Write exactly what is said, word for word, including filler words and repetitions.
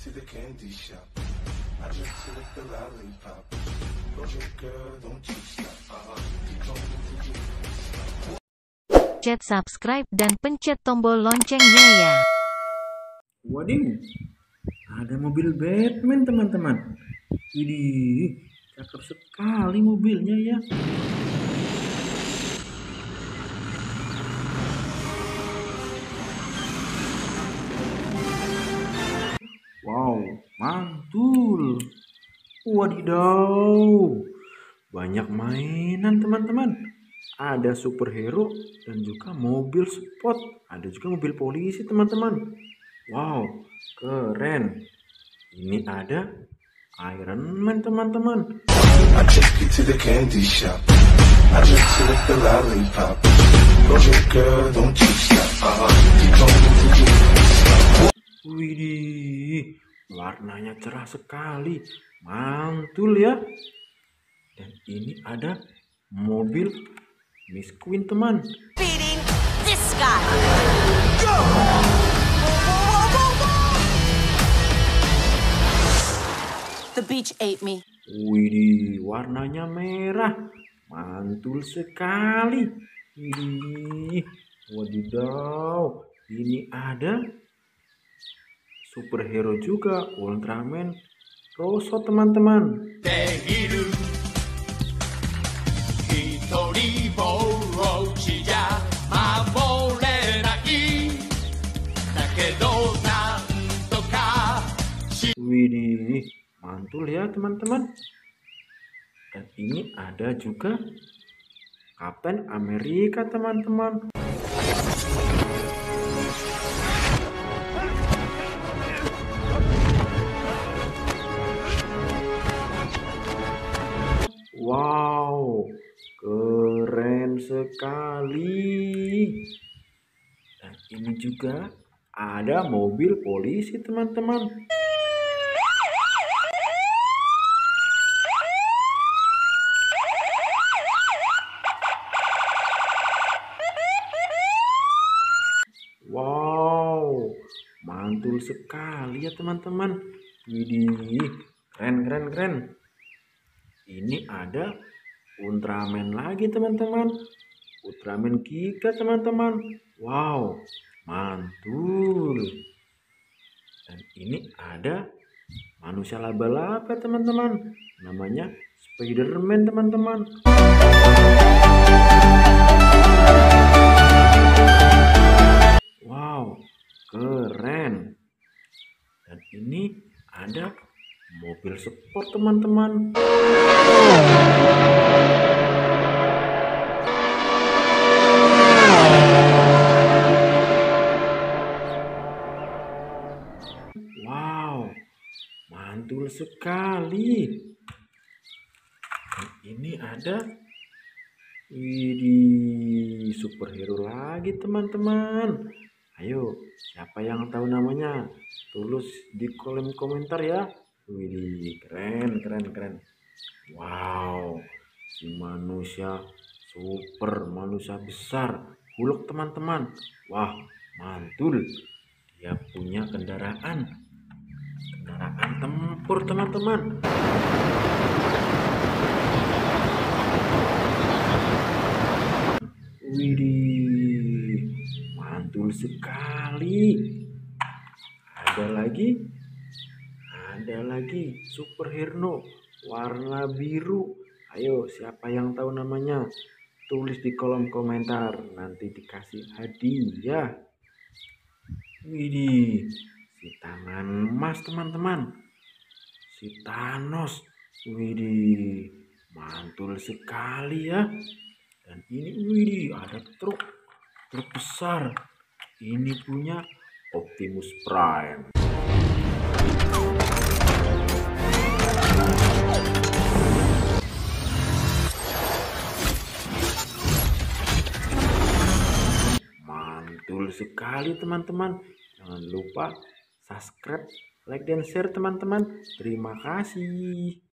to the candy shop. I just select the lollipop. Go ahead, girl, don't you stop. Uh-huh. Keep on moving. Pencet subscribe dan pencet tombol loncengnya ya. Waduh, ada mobil Batman teman-teman. Widih, cakep sekali mobilnya ya. Wow, mantul. Wadidaw, banyak mainan teman-teman. Ada superhero dan juga mobil sport. Ada juga mobil polisi teman-teman. Wow, keren. Ini ada Iron Man teman-teman. I take you to the candy shop. I just select the lollipop. Go ahead, girl, don't you stop. Uh-huh. Keep on moving. Widih, warnanya cerah sekali, mantul ya. Dan ini ada mobil Miss Queen teman. Beating this guy. The beach ate me. Widih, warnanya merah, mantul sekali. Widih, wadidaw, ini ada superhero juga, Ultraman Rosso teman-teman. Widih, mantul ya teman-teman. Dan ini ada juga Kapten Amerika teman-teman. Wow, keren sekali. Dan ini juga ada mobil polisi teman-teman. Wow, mantul sekali ya teman-teman. Widih, keren keren keren. Ini ada Ultraman lagi teman-teman. Ultraman Giga teman-teman. Wow, mantul. Dan ini ada manusia laba-laba teman-teman. Namanya Spider-Man teman-teman. Wow, keren. Dan ini ada mobil sport teman-teman. Wow, mantul sekali. Dan ini ada widih, superhero lagi teman-teman. Ayo, siapa yang tahu namanya? Tulis di kolom komentar ya. Widih, keren, keren, keren. Wow, si manusia super, manusia besar, Hulk teman-teman. Wah, mantul. Dia punya kendaraan, kendaraan tempur teman-teman. Widih, mantul sekali. Ada lagi. Ada lagi superhero warna biru. Ayo, siapa yang tahu namanya? Tulis di kolom komentar, nanti dikasih hadiah. Widih, si tangan emas teman-teman. Si Thanos. Widih, mantul sekali ya. Dan ini widih, ada truk. Truk besar. Ini punya Optimus Prime. Mantul sekali teman-teman. Jangan lupa subscribe, like, dan share teman-teman. Terima kasih.